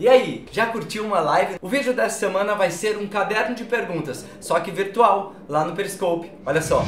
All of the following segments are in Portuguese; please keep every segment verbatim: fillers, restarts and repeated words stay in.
E aí, já curtiu uma live? O vídeo dessa semana vai ser um caderno de perguntas, só que virtual, lá no Periscope. Olha só.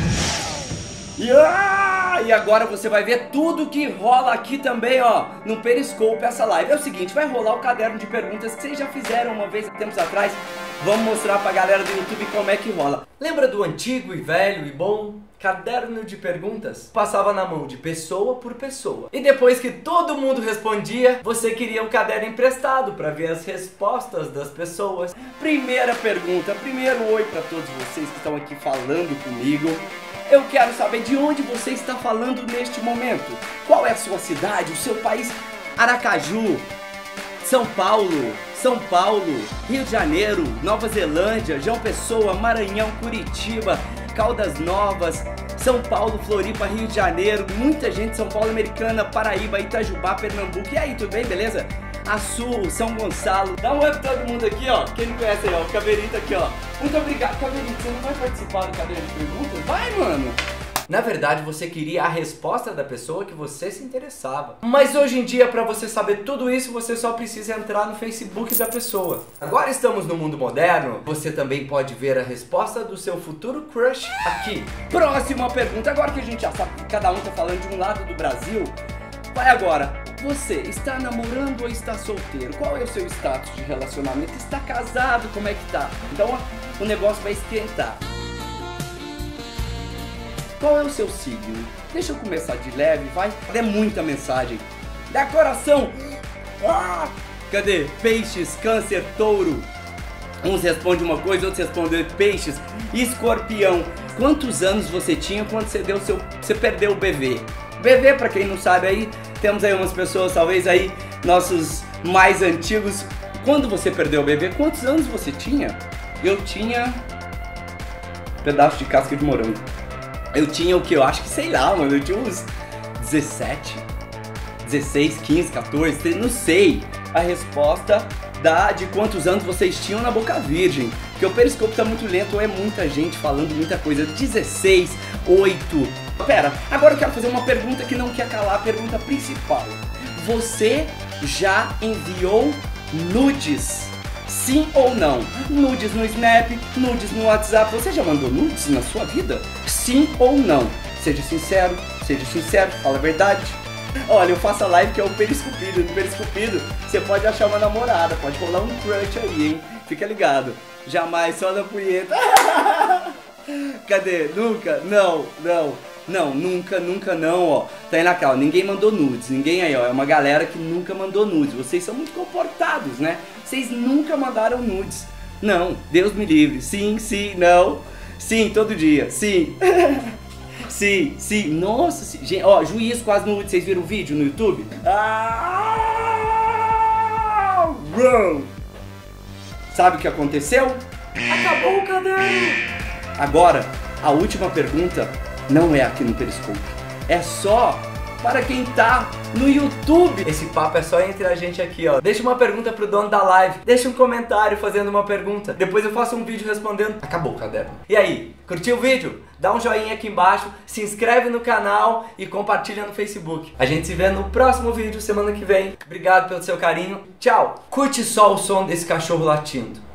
E agora você vai ver tudo que rola aqui também, ó, no Periscope, essa live. É o seguinte, vai rolar o caderno de perguntas que vocês já fizeram uma vez, tempos atrás. Vamos mostrar pra galera do YouTube como é que rola. Lembra do antigo e velho e bom caderno de perguntas? Passava na mão de pessoa por pessoa. E depois que todo mundo respondia, você queria um caderno emprestado para ver as respostas das pessoas. Primeira pergunta, primeiro oi para todos vocês que estão aqui falando comigo. Eu quero saber de onde você está falando neste momento. Qual é a sua cidade, o seu país? Aracaju, São Paulo, São Paulo, Rio de Janeiro, Nova Zelândia, João Pessoa, Maranhão, Curitiba, Caldas Novas, São Paulo, Floripa, Rio de Janeiro, muita gente, São Paulo, Americana, Paraíba, Itajubá, Pernambuco. E aí, tudo bem, beleza? Açu, São Gonçalo. Dá um oi pra todo mundo aqui, ó. Quem não conhece aí, ó, o Caveirinho tá aqui, ó. Muito obrigado, Caveirinho. Você não vai participar do caderno de perguntas? Vai, mano! Na verdade, você queria a resposta da pessoa que você se interessava. Mas hoje em dia, para você saber tudo isso, você só precisa entrar no Facebook da pessoa. Agora estamos no mundo moderno, você também pode ver a resposta do seu futuro crush aqui. Próxima pergunta, agora que a gente já sabe que cada um tá falando de um lado do Brasil, vai agora. Você está namorando ou está solteiro? Qual é o seu status de relacionamento? Está casado? Como é que tá? Então o negócio vai esquentar. Qual é o seu signo? Deixa eu começar de leve, vai. É muita mensagem. Dá coração. Ah! Cadê? Peixes, câncer, touro. Uns respondem uma coisa, outros respondem peixes. Escorpião. Quantos anos você tinha quando você deu seu, você perdeu o bebê? Bebê, pra quem não sabe aí, temos aí umas pessoas, talvez aí, nossos mais antigos. Quando você perdeu o bebê, quantos anos você tinha? Eu tinha... pedaço de casca de morango. Eu tinha o que? Eu acho que, sei lá, mano, eu tinha uns dezessete, dezesseis, quinze, quatorze, não sei a resposta da, de quantos anos vocês tinham na boca virgem. Porque o Periscope tá muito lento, ou é muita gente falando muita coisa. dezesseis, oito... Pera, agora eu quero fazer uma pergunta que não quer calar, a pergunta principal. Você já enviou nudes? Sim ou não? Nudes no Snap, nudes no WhatsApp. Você já mandou nudes na sua vida? Sim ou não? Seja sincero, seja sincero, fala a verdade. Olha, eu faço a live que é o Periscopido. No Periscopido você pode achar uma namorada, pode rolar um crush aí, hein? Fica ligado. Jamais só na punheta. Cadê? Nunca? Não, não. Não, nunca, nunca não, ó. Tá aí na calma, ninguém mandou nudes, ninguém aí, ó. É uma galera que nunca mandou nudes. Vocês são muito comportados, né? Vocês nunca mandaram nudes. Não, Deus me livre. Sim, sim, não. Sim, todo dia, sim. Sim, sim, nossa, sim. Gente, ó, juiz com as nudes, vocês viram o vídeo no YouTube? Ah! Sabe o que aconteceu? Acabou o caderno! Agora, a última pergunta não é aqui no Periscope, é só para quem tá no YouTube. Esse papo é só entre a gente aqui, ó. Deixa uma pergunta pro dono da live, deixa um comentário fazendo uma pergunta, depois eu faço um vídeo respondendo. Acabou o caderno. E aí, curtiu o vídeo? Dá um joinha aqui embaixo, se inscreve no canal e compartilha no Facebook. A gente se vê no próximo vídeo semana que vem. Obrigado pelo seu carinho, tchau. Curte só o som desse cachorro latindo.